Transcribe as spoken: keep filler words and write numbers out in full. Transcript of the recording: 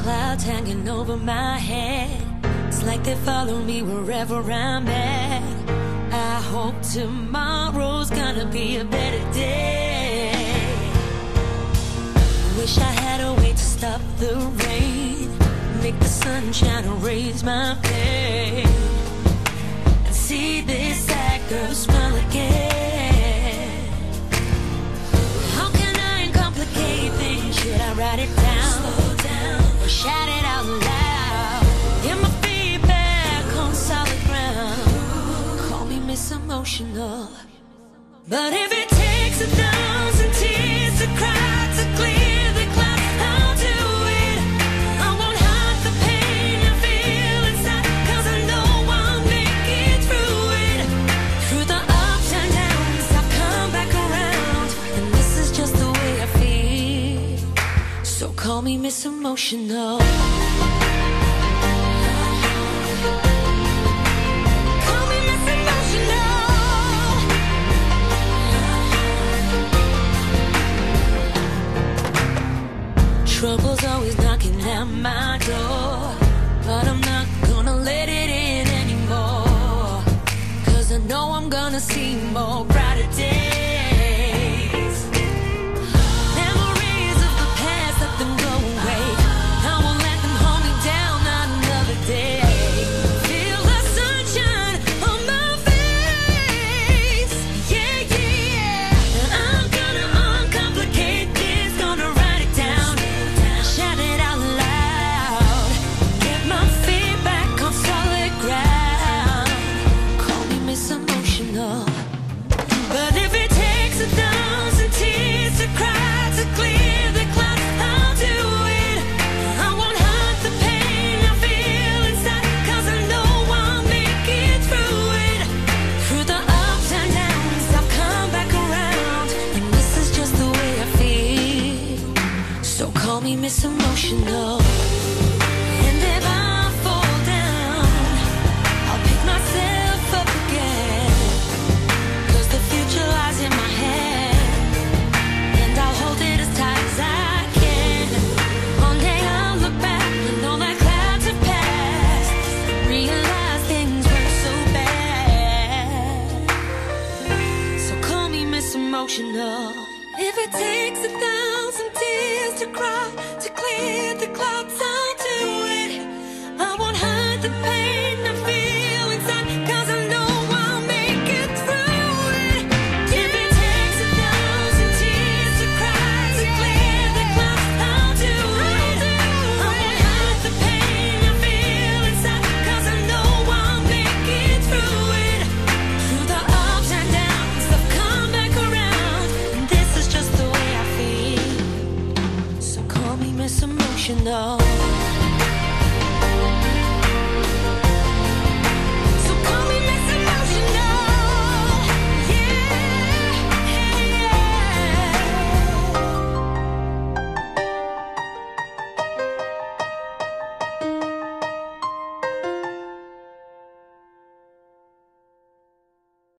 clouds hanging over my head. It's like they follow me wherever I'm at. I hope tomorrow's gonna be a better day. Wish I had a way to stop the rain, make the sunshine and raise my pain, and see this sad girl smile again. How can I complicate things? Should I write it down, slow down, or shout it out loud? Get my feet back on solid ground. Call me Miss Emotional, but if it takes a thousand tears to cry to clear the clouds, I'll do it. I won't hide the pain I feel inside, 'cause I know I'll make it through it. Through the ups and downs, I'll come back around, and this is just the way I feel. So call me Miss Emotional. Trouble's always knocking at my door, but I'm not gonna let it in anymore, 'cause I know I'm gonna see more brighter days. Memories of the past, let them go away. I won't let them hold me down, not another day. Feel the sunshine on my face, yeah, yeah. And I'm gonna uncomplicate this, gonna write it down, shout it out loud, get my feet back on solid ground. Call me Miss Emotional, but if it takes a thousand tears to cry to clear the clouds, I'll do it. I won't hide the pain I feel inside, 'cause I know I'll make it through it. Through the ups and downs, I'll come back around, and this is just the way I feel. So call me Miss Emotional.